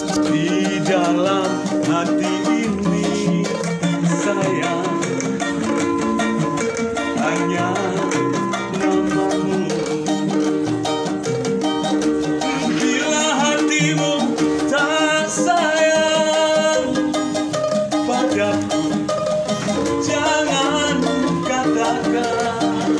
Di dalam hati ini sayang, hanya namamu. Bila hatimu tak sayang padaku, jangan katakan.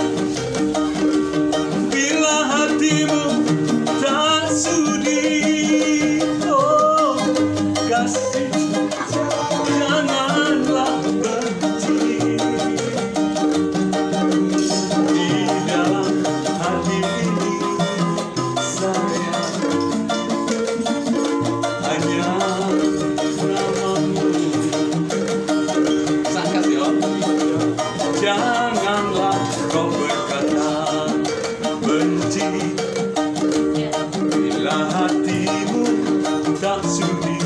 Bila hatimu tak sudi, oh kasih, janganlah benci. Di dalam hati ini sayang, hanya namamu. Sangkas yo. Janganlah kau berkata benci bila hatimu tak sudi.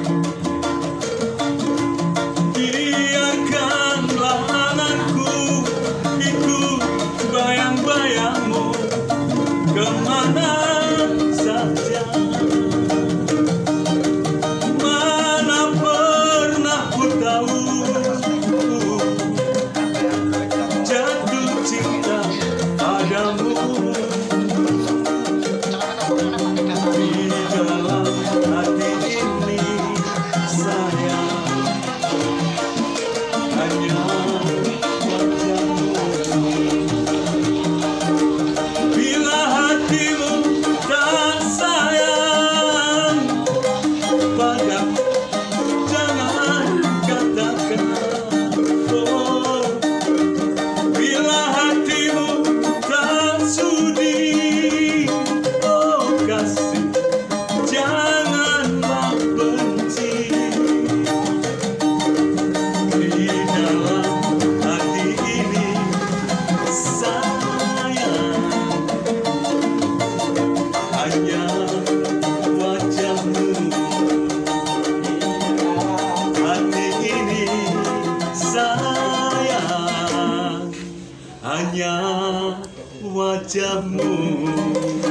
Biarkanlah anganku ikut bayang-bayangmu kemana saja. Mana pernah ku tahu jatuh cinta padamu. Di dalam hati ini sayang, hanya wajahmu. Bila hatimu tak sayang padaku, jangan katakan. Oh, bila hatimu tak sudi, oh kasih, janganlah benci. Di dalam hati ini sayang, hanya wajahmu. Hati ini sayang, hanya wajahmu.